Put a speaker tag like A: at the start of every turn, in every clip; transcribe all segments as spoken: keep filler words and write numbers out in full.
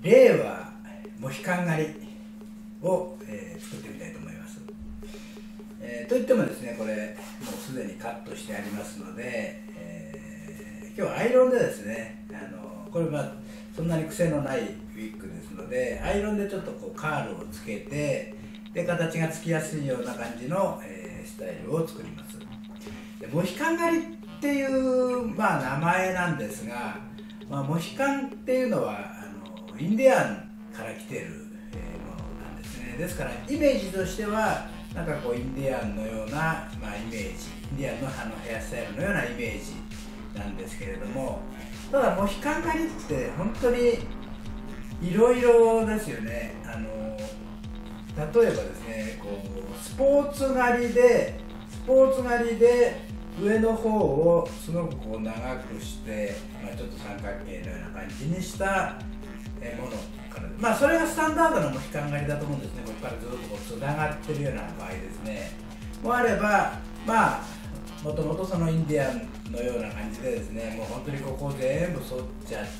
A: 令和モヒカン狩りを、えー、作ってみたいと思います。えー、といってもですね、これもうすでにカットしてありますので、えー、今日はアイロンでですね、あのこれはそんなに癖のないウィッグですので、アイロンでちょっとこうカールをつけて、で形がつきやすいような感じの、えー、スタイルを作ります。でモヒカン狩りっていう、まあ、名前なんですが、まあ、モヒカンっていうのはあのインディアンから来てる、えー、ものなんですね。ですからイメージとしてはなんかこうインディアンのような、まあ、イメージ、インディアンのあのヘアスタイルのようなイメージなんですけれども、ただモヒカン狩りって本当にいろいろですよね。あの例えばですね、こうスポーツ狩りでスポーツ狩りで上の方をすごくこう長くして、まあ、ちょっと三角形のような感じにしたものから、まあそれがスタンダードのモヒカン狩りだと思うんですね。ここからずっとこうつながってるような場合ですねもあれば、まあもともとそのインディアンのような感じでですね、もう本当にここ全部剃っちゃって、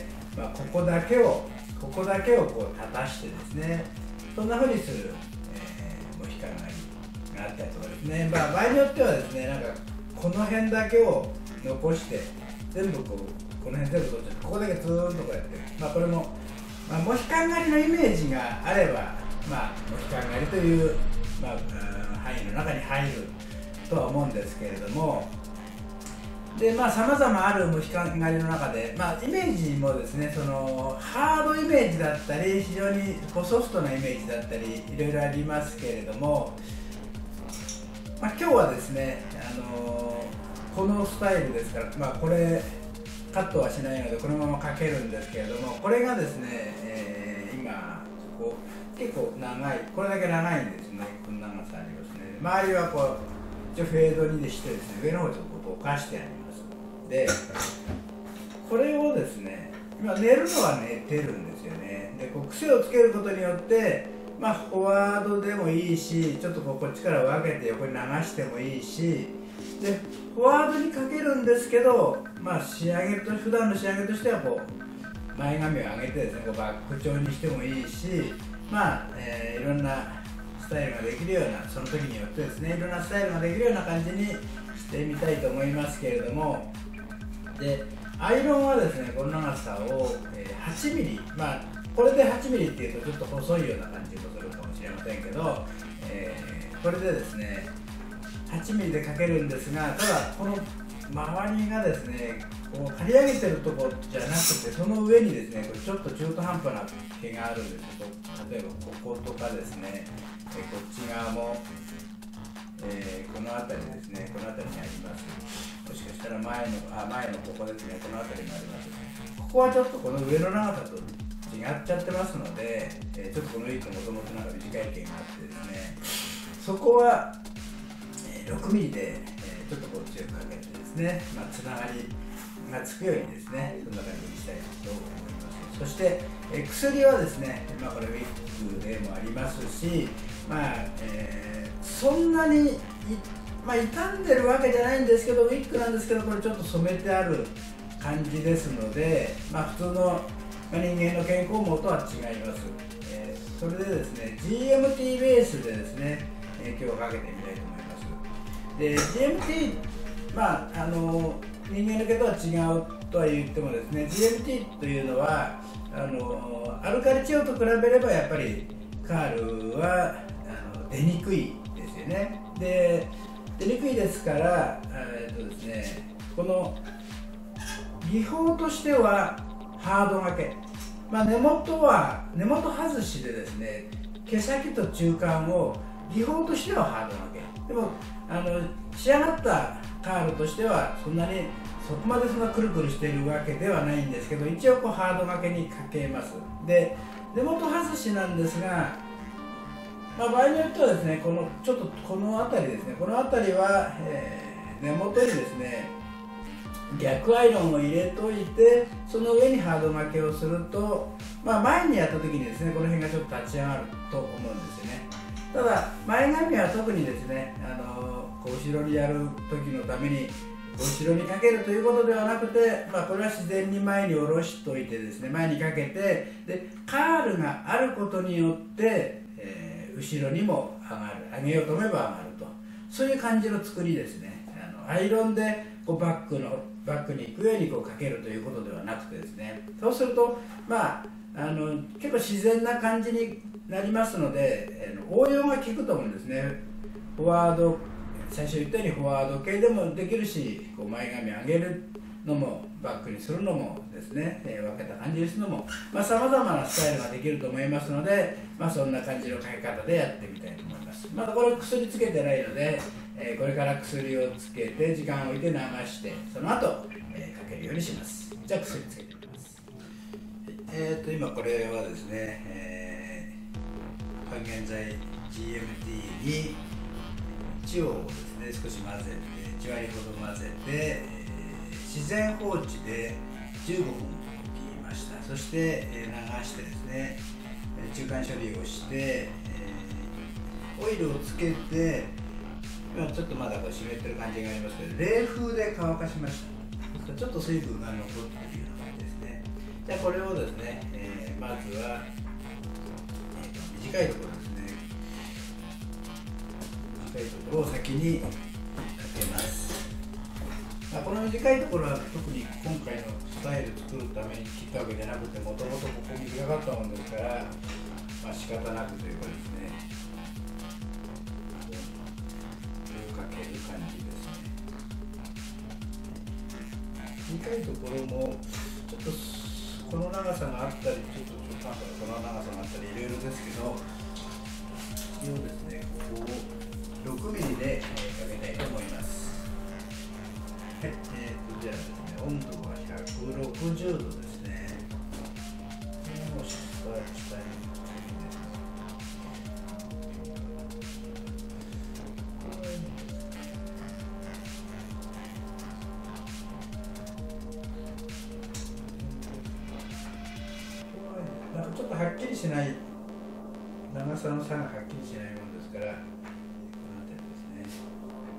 A: まあ、ここだけをここだけをこう立たしてですね、そんな風にする、えー、モヒカン狩りがあったりとかですね、まあ、場合によってはですね、なんかこの辺だけを残して全部こうこの辺全部取っちゃって、ここだけずーっとこうやって、まあ、これも、まあ、モヒカン狩りのイメージがあれば、まあ、モヒカン狩りという、まあ、範囲の中に入るとは思うんですけれども、でまあさまざまあるモヒカン狩りの中で、まあ、イメージもですね、そのハードイメージだったり非常にこうソフトなイメージだったりいろいろありますけれども、まあ、今日はですね、あのー、このスタイルですから、まあ、これカットはしないのでこのままかけるんですけれども、これがですね、えー、今ここ結構長い、これだけ長いんですね。この長さありますね。周りはこう一応フェードにでしてですね、上の方ちょっとこうぼかしてあります。でこれをですね、今寝るのは寝てるんですよね。でこう癖をつけることによって、まあ、フォワードでもいいし、ちょっとこうこっちから分けて横に流してもいいし、でフォワードにかけるんですけど、まあ、仕上げと普段の仕上げとしてはこう前髪を上げてですね、こうバック調にしてもいいし、まあえー、いろんなスタイルができるような、その時によってですね、いろんなスタイルができるような感じにしてみたいと思いますけれども、でアイロンはですね、この長さをはちミリ、まあこれではちミリっていうとちょっと細いような感じもするかもしれませんけど、えー、これでですねはちミリでかけるんですが、ただこの周りがですね、こう刈り上げてるところじゃなくて、その上にですね、これちょっと中途半端な毛があるんですけど、例えばこことかですね、えこっち側も、えー、この辺りですね、この辺りにあります。もしかしたら前のあ前のここですね、この辺りにあります。ここはちょっとこの上の長さと違っちゃってますので、えー、ちょっとこのウィッグもともとなんか短い毛があってですね、そこは、えー、ろくミリで、えー、ちょっとこう強くかけてですね、まあ、つながりがつくようにですね、そんな感じにしたいと思います。そして、えー、薬はですね、まあ、これウィッグでもありますし、まあえー、そんなにまあ、傷んでるわけじゃないんですけど、ウィッグなんですけど、これちょっと染めてある感じですので、まあ、普通の人間の健康毛とは違います。えー、それでですね ジーエムティー ベースでですね、えー、今日かけてみたいと思います。で ジーエムティー、まああの人間の毛とは違うとは言ってもですね、 ジーエムティー というのはあのアルカリ治療と比べればやっぱりカールはあの出にくいですよね。で出にくいですから、えーとですね、この技法としてはハード掛け、まあ、根元は根元外しでですね、毛先と中間を技法としてはハード掛け、でもあの仕上がったカールとしてはそんなにそこまでそんなくるくるしているわけではないんですけど、一応こうハード掛けにかけます。で根元外しなんですが、まあ、場合によってはですね、このちょっとこの辺りですね、この辺りは、えー、根元にですね逆アイロンを入れといて、その上にハード負けをすると、まあ、前にやった時にですね、この辺がちょっと立ち上がると思うんですよね。ただ前髪は特にですね、あのこう後ろにやる時のために後ろにかけるということではなくて、まあ、これは自然に前に下ろしておいてですね、前にかけて、でカールがあることによって、えー、後ろにも上がる、上げようと思えば上がると、そういう感じの作りですね。あのアイロンでこうバックのバックに行くようにこうかけるということではなくてですね、そうすると、まあ、あの結構自然な感じになりますので、えー、応用が効くと思うんですね。フォワード、最初言ったようにフォワード系でもできるし、こう前髪上げるのもバックにするのもですね、えー、分けた感じにするのもさまざ、まなスタイルができると思いますので、まあ、そんな感じのかけ方でやってみたいと思います。まだこれ薬つけてないので、えー、これから薬をつけて時間を置いて流して、その後、えー、かけるようにします。じゃあ薬つけてみます。えー、と今これはですね、えー、還元剤 ジーエムティー に血をですね少し混ぜて、いち割ほど混ぜて、えー、自然放置でじゅうごふん置きました。そして、えー、流してですね中間処理をして、えー、オイルをつけて、今ちょっとまだこう湿ってる感じがありますけど、冷風で乾かしました。ちょっと水分が残っているような感じですね。じゃあこれをですね、えー、まずは、えー、短いところですね、短いところを先にかけます。まあ、この短いところは特に今回のスタイル作るために切ったわけじゃなくて、もともとここ短かったもんですから、まあ、仕方なくというかですね、かける感じですね。短いところもちょっとこの長さがあったり、ちょっと中間からこの長さがあったりいろいろですけど、一応ですね、ここをろくミリでかけたいと思います。はい、えー、とじゃあですね、温度はひゃくろくじゅうどですね。もう下下になんかちょっとはっきりしない、長さの差がはっきりしないものですから、この辺りですね。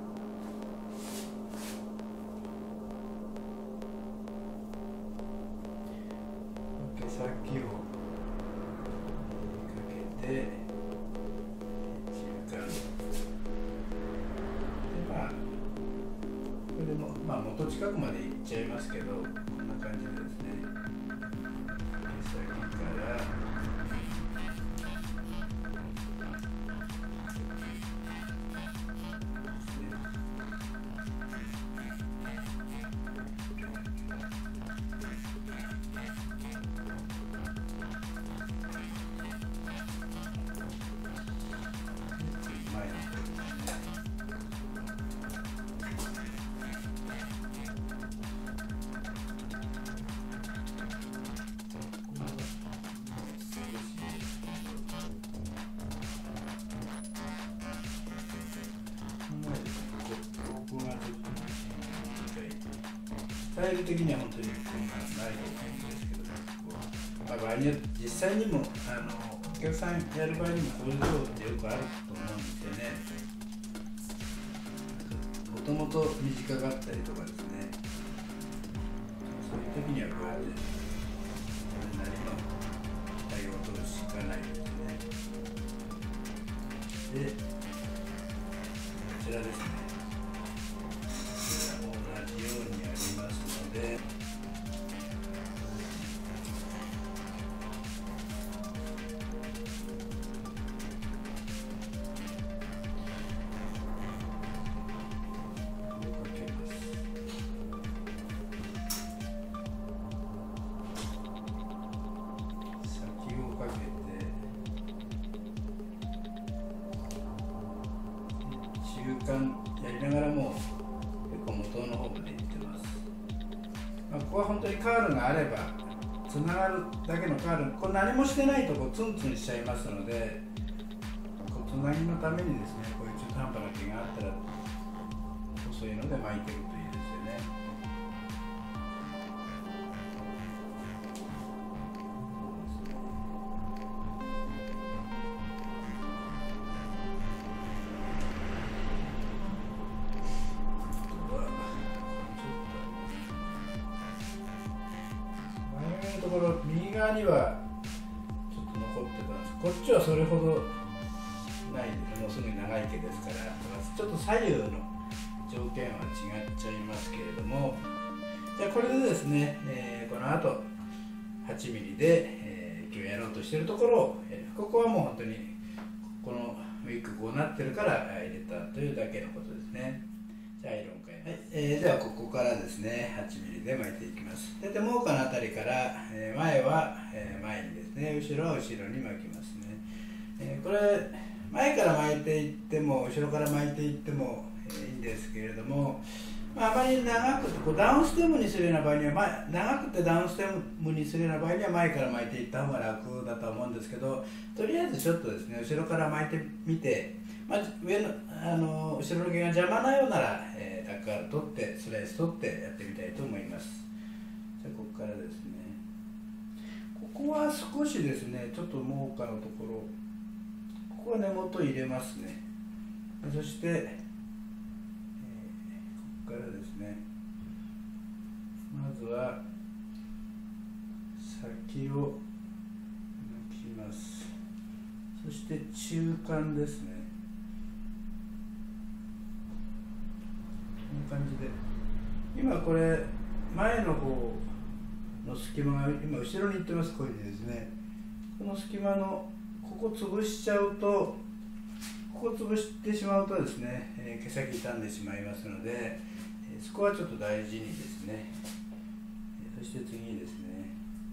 A: 毛先をかけて、中間で、まあこれでもまあ元近くまでいっちゃいますけど、こんな感じでですね、毛先からスタイル的には本当にこんなのないと思うんですけど、まあ、場合によって実際にもあのお客さんやる場合にもこういう量ってよくあると思うんですよね。もともと短かったりとかですね、そういう時にはこうやってそれなりの対応を取るしかないですね。で、こちらですね。で先をかけて中間やりながらも結構元の方までいってます。まあ、ここは本当にカールがあればつながるだけのカール、これ何もしてないとこうツンツンしちゃいますので、こうつなぎのためにですね、こういう中途半端な毛があったら細いので巻いてるといいですよね。 ころ右側にはちょっと残ってたんです。こっちはそれほどないです。もうすぐに長い毛ですから、ちょっと左右の条件は違っちゃいますけれども、じゃあこれでですね、えー、この後はちミリで、えー、今日やろうとしているところを、えー、ここはもう本当にこのウィッグこうなってるから入れたというだけのことですね。じゃあアイロン変えます。はい、えー、ではここからですねはちミリで巻いていきます。でもうかのあたりから、えー、前は、えー、前にですね、後ろは後ろに巻きますね。えー、これ前から巻いていっても後ろから巻いていっても、えー、いいんですけれども、まあ、あまり長くてこうダウンステムにするような場合には、まあ、長くてダウンステムにするような場合には前から巻いていった方が楽だと思うんですけど、とりあえずちょっとですね後ろから巻いてみて、まあ、上のあの後ろの毛が邪魔なようなら、えー、タッカール取ってスライス取ってやってみたいと思います。じゃあここからですね、ここは少しですねちょっと毛花のところ、ここは根元入れますね。そして、えー、ここからですね、まずは先を抜きます。そして中間ですね、こんな感じで、今これ前の方の隙間が今後ろに行ってます。こういうふうにですね、この隙間のここ潰しちゃうと、ここ潰してしまうとですね、えー、毛先傷んでしまいますので、えー、そこはちょっと大事にですね、えー、そして次にですね、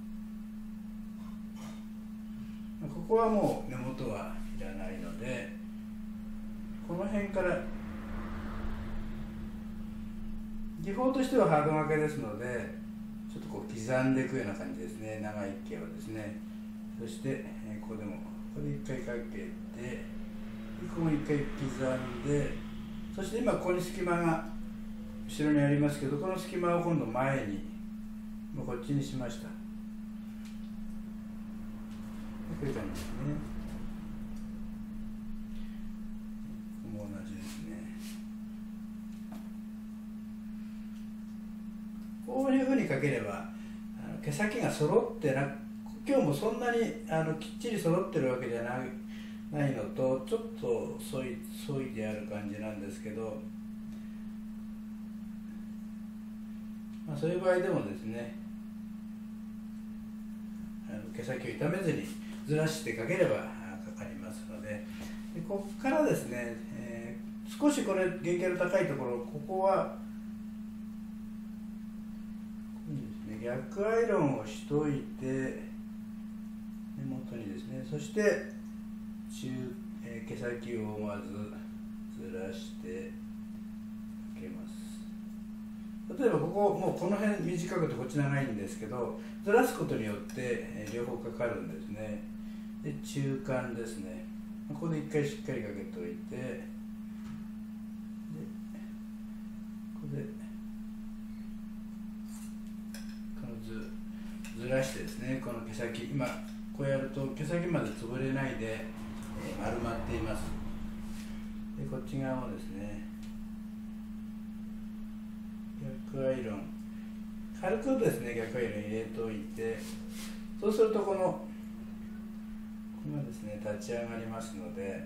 A: ここはもう根元はいらないので、この辺から技法としてはハード掛けですので、ちょっとこう刻んでいくような感じですね、長い毛をですね。そして、えー、ここでもこれいっかいかけて、ここもいっかい刻んで、そして今ここに隙間が後ろにありますけど、この隙間を今度前にもうこっちにしました。こういう感じですね。ここも同じですね。こういうふうにかければあの毛先が揃ってな、今日もそんなにあのきっちり揃ってるわけじゃないないのと、ちょっとそいそいである感じなんですけど、まあ、そういう場合でもですね、あの毛先を傷めずにずらしてかければかかりますので、でここからですね、えー、少しこれ原型の高いところ、ここはここにですね、逆アイロンをしといて根元にですね、そして中、えー、毛先をまずずらしてかけます。例えばここもうこの辺短くてこっち長いんですけど、ずらすことによって、えー、両方かかるんですね。で中間ですね、ここで一回しっかりかけておいて、でここでこのずずらしてですね、この毛先、今こうやると毛先まで潰れないで、えー、丸まっています。でこっち側もですね、逆アイロン軽くですね、逆アイロン入れておいて、そうするとこのこのですね立ち上がりますので、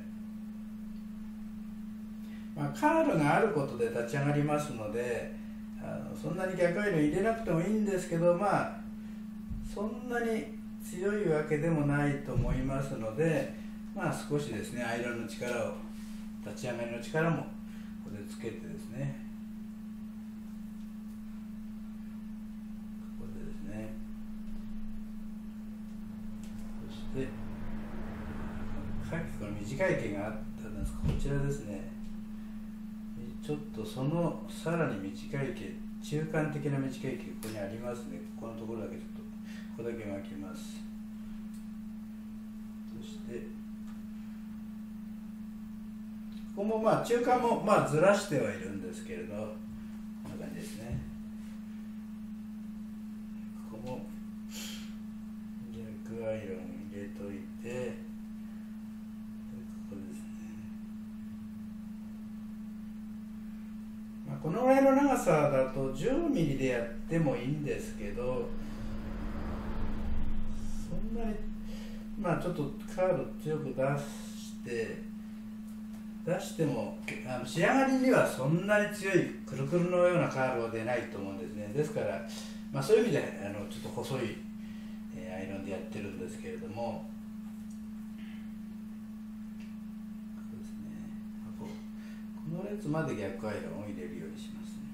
A: まあ、カールがあることで立ち上がりますので、あのそんなに逆アイロン入れなくてもいいんですけど、まあそんなに強いわけでもないと思いますので、まあ少しですねアイロンの力を、立ち上がりの力もここでつけてですね、ここでですね、そしてさっきこの短い毛があったんですが、こちらですね、ちょっとそのさらに短い毛、中間的な短い毛、ここにありますね。ここのところだけちょっとここだけ巻きます。そしてここもまあ中間もまあずらしてはいるんですけれど、こんな感じですね。ここも逆アイロン入れといて、ここですね、まあ、このぐらいの長さだとじゅうミリでやってもいいんですけど、 まあちょっとカード強く出して出してもあの仕上がりにはそんなに強いくるくるのようなカードは出ないと思うんですね。ですから、まあ、そういう意味であのちょっと細い、えー、アイロンでやってるんですけれども、そうですね、この列まで逆アイロンを入れるようにしますね。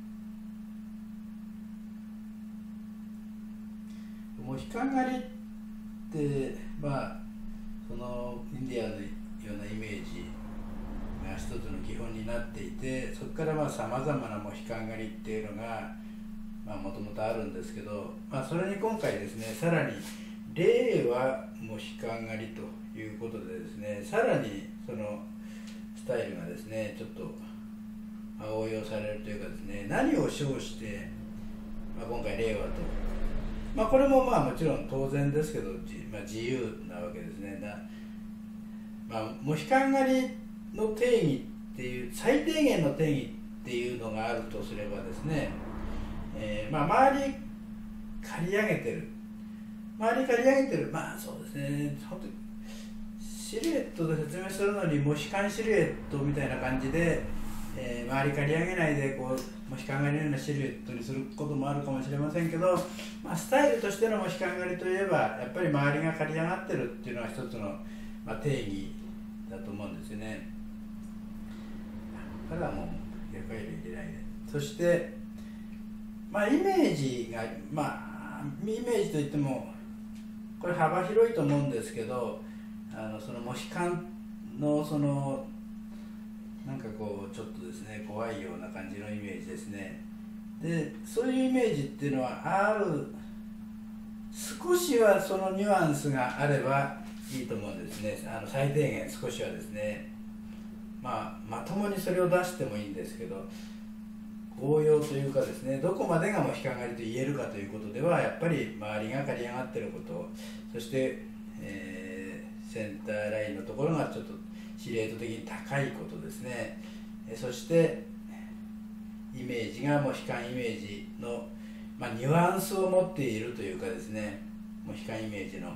A: モヒカン狩りってまあそのインディアンのようなイメージが一つの基本になっていて、そこからさまざまなモヒカン狩りっていうのがもともとあるんですけど、まあ、それに今回ですねさらに令和モヒカン狩りということでですね、さらにそのスタイルがですねちょっと応用されるというかですね、何を称して、まあ、今回令和と、まあ、これもまあもちろん当然ですけど、まあ、自由なわけですね。なまあ、モヒカン狩りの定義っていう最低限の定義っていうのがあるとすればですね、えー、まあ周り刈り上げてる周り刈り上げてるまあそうですね、本当にシルエットで説明するのにモヒカンシルエットみたいな感じで、えー、周り刈り上げないでこうモヒカン狩りのようなシルエットにすることもあるかもしれませんけど、まあ、スタイルとしてのモヒカン狩りといえばやっぱり周りが刈り上がってるっていうのは一つの、まあ、定義だと思うんですよね。ただもう逆アイロン入れないで、そしてまあイメージがまあイメージといってもこれ幅広いと思うんですけど、あのそのモヒカンのそのなんかこうちょっとですね怖いような感じのイメージですね。でそういうイメージっていうのはある少しはそのニュアンスがあればいいと思うんですね。あの最低限少しはですね、まあ、まともにそれを出してもいいんですけど、応用というかですね、どこまでがモヒカン狩りと言えるかということではやっぱり周りが刈り上がっていること、そして、えー、センターラインのところがちょっとシルエット的に高いことですね。そしてイメージがモヒカンイメージの、まあ、ニュアンスを持っているというかですね、モヒカンイメージの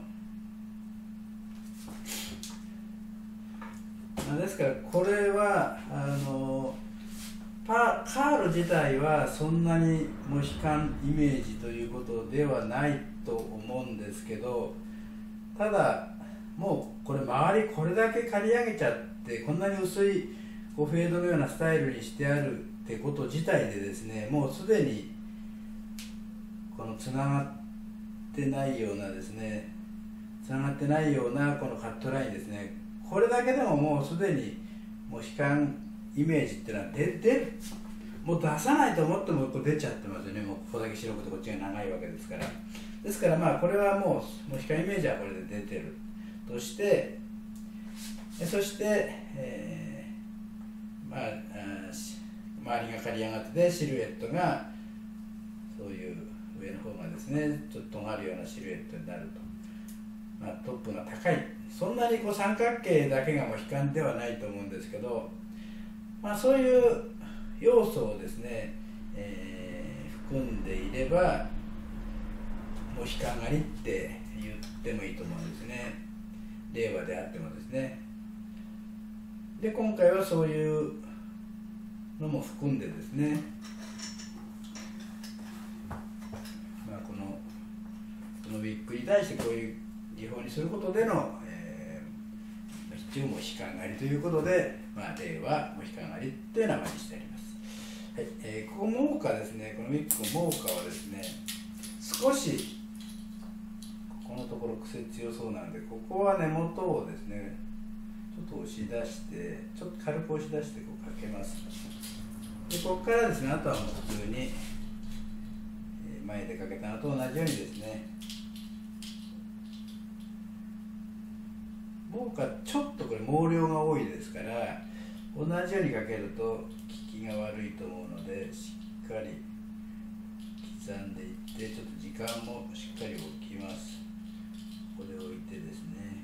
A: ですからこれはあのパカール自体はそんなにモヒカンイメージということではないと思うんですけど、ただもうこれ周りこれだけ刈り上げちゃってこんなに薄いこうフェードのようなスタイルにしてあるってこと自体でですね、もうすでにこのつながってないようなですねつながってないようなこのカットラインですね、これだけでももうすでにモヒカンイメージっていうのは出てもう出さないと思ってもこう出ちゃってますよね。もうここだけ白くてこっちが長いわけですから。ですからまあこれはもうモヒカンイメージはこれで出てるとして、そして、えー、まあ周りが刈り上がっててシルエットがそういう上の方がですねちょっと尖るようなシルエットになると、まあ、トップが高い、そんなにこう三角形だけがモヒカンではないと思うんですけど、まあ、そういう要素をですね、えー、含んでいればモヒカン狩りって言ってもいいと思うんですね。令和であってもですね。で今回はそういうのも含んでですね、まあ、このこのウィッグに対してこういう技法にすることでの、えー、一応モヒカン狩りということで、まあ、令和モヒカン狩りという名前にしてあります。はい、えー、ここモーカですね、このウィッグモーカはですね、少しここのところ癖強そうなんで、ここは根元をですねちょっと押し出して、ちょっと軽く押し出してこうかけます。でここからですね、あとはもう普通に前でかけたのと同じようにですね、モーカちょっとこれ毛量が多いですから、同じようにかけると効きが悪いと思うので、しっかり刻んでいって、ちょっと時間もしっかり置きます。ここで置いてですね、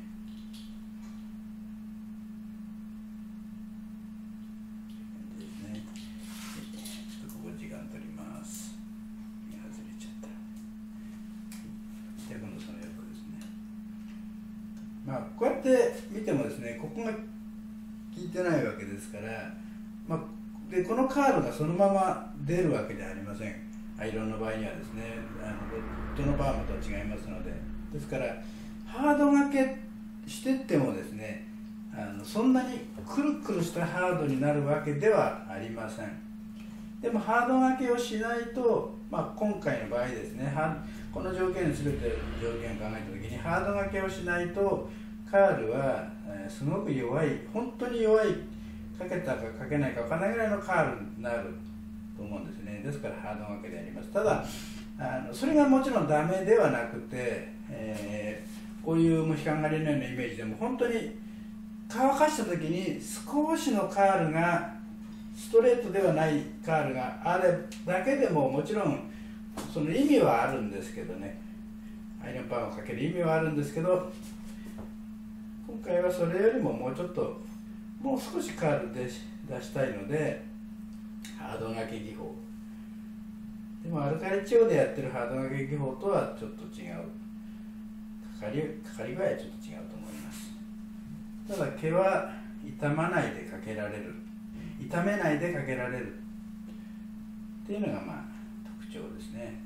A: まあ、こうやって見てもですね、ここが効いてないわけですから、まあ、でこのカールがそのまま出るわけではありません。アイロンの場合にはですね、あのドットのパーマとは違いますので、ですからハード掛けしてってもですね、あのそんなにくるくるしたハードになるわけではありません。でもハード掛けをしないと、まあ、今回の場合ですね、この条件に全て条件を考えた時にハード掛けをしないとカールは、えー、すごく弱い、本当に弱い、かけたかかけないか分からないぐらいのカールになると思うんですね。ですからハード掛けであります。ただあのそれがもちろんダメではなくて、えー、こういうモヒカン狩りのようなイメージでも本当に乾かした時に少しのカールがストレートではないカールがあれだけでももちろんその意味はあるんですけどね、アイロンパーマをかける意味はあるんですけど、今回はそれよりももうちょっともう少しカールで出したいのでハード掛け技法でもアルカリ治療でやってるハード掛け技法とはちょっと違う、かかりかかり具合はちょっと違うと思います。ただ毛は傷まないでかけられる、傷めないでかけられるっていうのがまあ特徴ですね。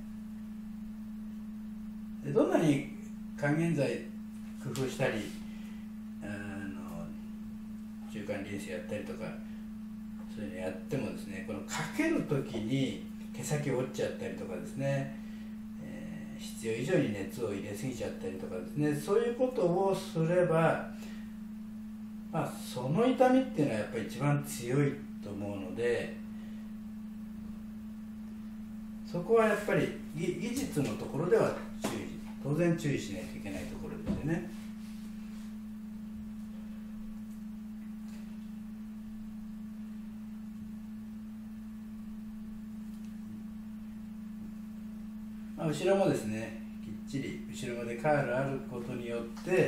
A: でどんなに還元剤工夫したりあの中間リンスやったりとかそういうのやってもですね、このかけるときに毛先折っちゃったりとかですね、えー、必要以上に熱を入れすぎちゃったりとかですね、そういうことをすれば、まあ、その痛みっていうのはやっぱり一番強いと思うので、そこはやっぱり技術のところでは注意、当然注意しないといけないところですよね。まあ、後ろもですね、きっちり後ろまでカールあることによって、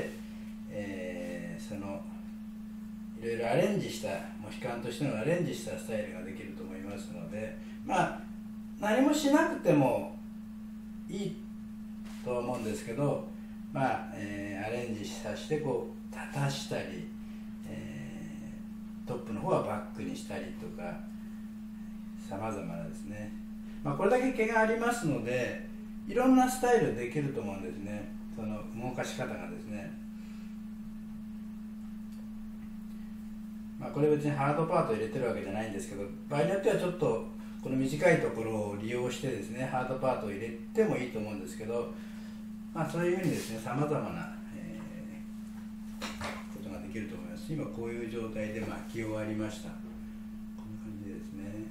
A: えー、そのいろいろアレンジしたモヒカンとしてのアレンジしたスタイルができると思いますので、まあ何もしなくてもいいと思うんですけど、まあ、えー、アレンジさせてこう立たしたり、えー、トップの方はバックにしたりとかさまざまなですね、まあ、これだけ毛がありますのでいろんなスタイルできると思うんですね。その動かし方がですね、まあ、これ別にハードパートを入れてるわけじゃないんですけど、場合によってはちょっとこの短いところを利用してですねハードパートを入れてもいいと思うんですけど、まあ、そういうふうにですねさまざまな、えー、ことができると思います。今こういう状態で巻き終わりました。こんな感じですね。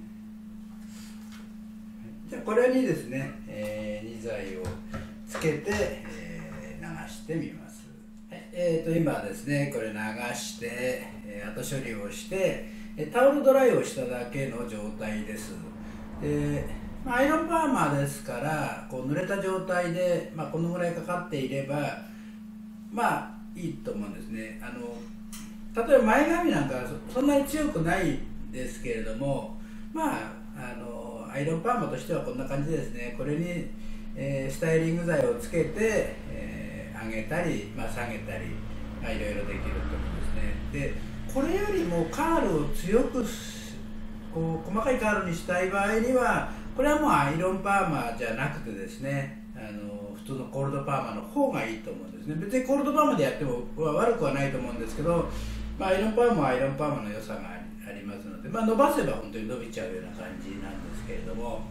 A: じゃあこれにですね、えー、に剤をつけて、えー、流してみます。えー、と今ですねこれ流して、えー、後処理をしてタオルドライをしただけの状態です。でまあ、アイロンパーマーですからこう濡れた状態で、まあ、このぐらいかかっていればまあいいと思うんですね。あの例えば前髪なんかそんなに強くないですけれども、まああのアイロンパーマとしてはこんな感じですね。これに、えー、スタイリング剤をつけて、えー、上げたり、まあ、下げたり、まあ、いろいろできると思うんですね。でこれよりもカールを強くこう細かいカールにしたい場合にはこれはもうアイロンパーマじゃなくてですね、あの普通のコールドパーマの方がいいと思うんですね。別にコールドパーマでやっても悪くはないと思うんですけど、まあ、アイロンパーマはアイロンパーマの良さがありますので、まあ、伸ばせば本当に伸びちゃうような感じなんですけれども、はい、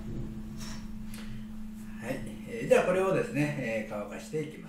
A: えー、じゃあこれをですね、えー、乾かしていきます。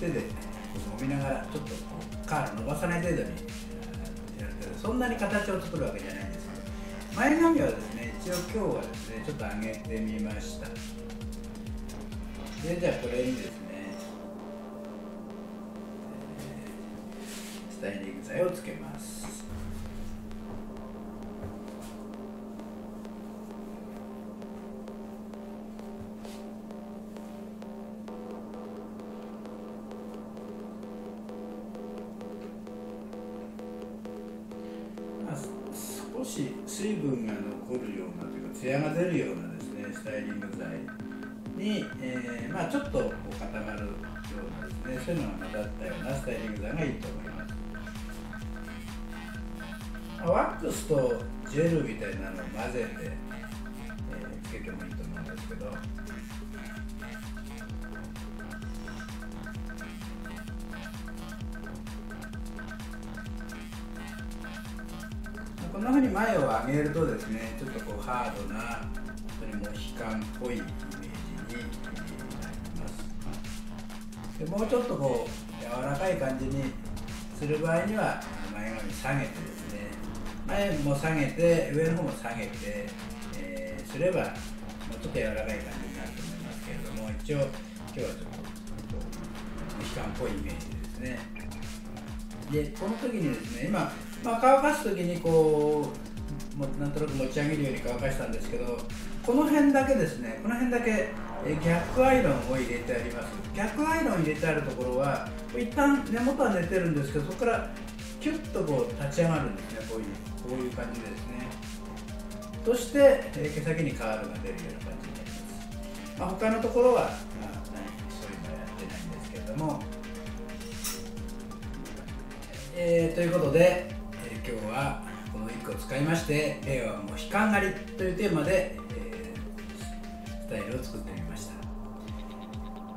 A: 手で揉みながらちょっとこうカール伸ばさない程度にやるけど、そんなに形を作るわけじゃないんですけど、前髪はですね一応今日はですねちょっと上げてみました。でじゃあこれにですねスタイリング剤をつけます。少し水分が残るようなというか艶が出るようなですねスタイリング剤に、えーまあ、ちょっとこう固まるようなですねそういうのが混ざったようなスタイリング剤がいいと思います。ワックスとジェルみたいなのを混ぜて、えー、つけてもいいと思うんですけど、こんな風に前を上げるとですねちょっとこうハードな本当にモヒカンっぽいイメージになります。でもうちょっとこう柔らかい感じにする場合には前髪下げてですね、前も下げて上の方も下げて、えー、すればもうちょっと柔らかい感じになると思いますけれども、一応今日はちょっとモヒカンっぽいイメージですね。でこの時にですね今、まあ、乾かす時にこうもなんとなく持ち上げるように乾かしたんですけど、この辺だけですねこの辺だけ逆アイロンを入れてあります。逆アイロン入れてあるところは一旦根元は寝てるんですけど、そこからキュッとこう立ち上がるんですね。こういうこういう感じでですね。そして、えー、毛先にカールが出るような感じになります。まあ、他のところは、まあ、何そういうのはやってないんですけれども、えー、ということで、えー、今日はこのいっこを使いまして「令和モヒカン狩り」というテーマで、えー、スタイルを作ってみました。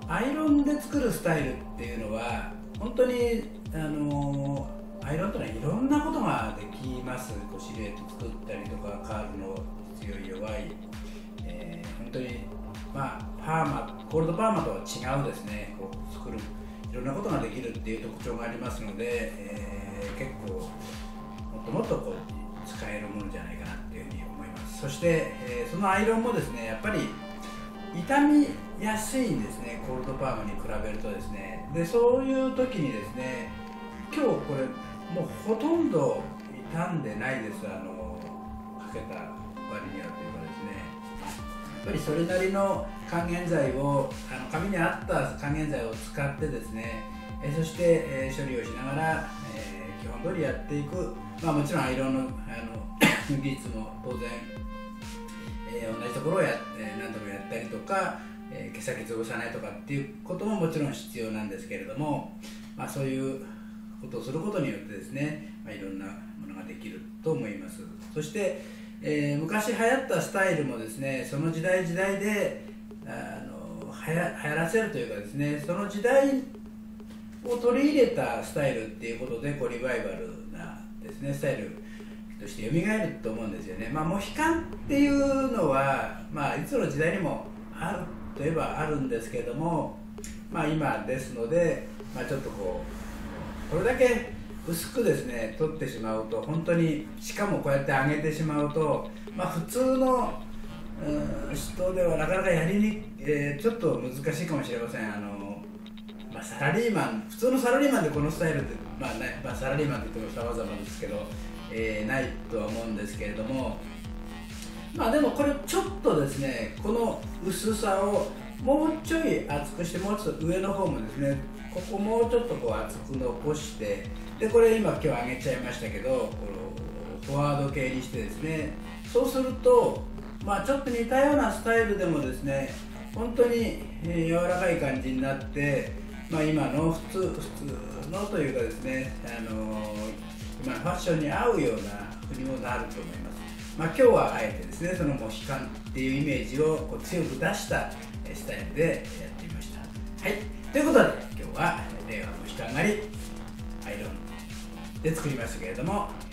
A: アイロンで作るスタイルっていうのは本当にあのー、アイロンというのはいろんなことができます。こうシルエット作ったりとかカールの強い弱い、えー、本当にまあパーマコールドパーマとは違うですねこう作るいろんなことができるっていう特徴がありますので、えー、結構もっともっとこう使えるものじゃないかなっていうふうに思います。そして、えー、そのアイロンもですねやっぱり傷みやすいんですね、コールドパーマに比べるとですね。でそういう時にですね今日これもうほとんど傷んでないです。あのかけた割にはというかですね、やっぱりそれなりの還元剤をあの髪に合った還元剤を使ってですね、えそして、えー、処理をしながら、えー、基本通りやっていく、まあ、もちろんアイロンのあの技術も当然、えー、同じところをや、えー、何度もやったりとか、えー、毛先潰さないとかっていうことももちろん必要なんですけれども、まあ、そういうことをすることによってですね、まあ、いろんなものができると思います。そしてえー、昔流行ったスタイルもですねその時代時代であのはや流行らせるというかですねその時代を取り入れたスタイルっていうことでこうリバイバルなですねスタイルとして蘇ると思うんですよね。まあ、モヒカンっていうのは、まあ、いつの時代にもあるといえばあるんですけれども、まあ、今ですので、まあ、ちょっとこうこれだけ薄くですね取ってしまうと本当にしかもこうやって上げてしまうと、まあ、普通の、うん、人ではなかなかやりに、えー、ちょっと難しいかもしれません。あの、まあ、サラリーマン普通のサラリーマンでこのスタイルって、まあねまあ、サラリーマンって言っても様々ですけど、えー、ないとは思うんですけれども、まあでもこれちょっとですねこの薄さをもうちょい厚くしてもうちょっと上の方もですねここもうちょっとこう厚く残して、でこれ今今日上げちゃいましたけどこのフォワード系にしてですね、そうするとまあちょっと似たようなスタイルでもですね本当に柔らかい感じになって、まあ、今の普通普通のというかですね、あのー、今のファッションに合うようなふうにもなると思います。まあ、今日はあえてですねそのモヒカンっていうイメージをこう強く出したスタイルでやってみました。はい、ということで今日は令和モヒカン狩りアイロンで作りましたけれども、